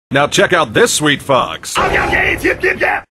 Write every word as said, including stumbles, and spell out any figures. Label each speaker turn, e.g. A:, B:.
A: Now check out this sweet fox.
B: Okay, okay, yep, yep, yep.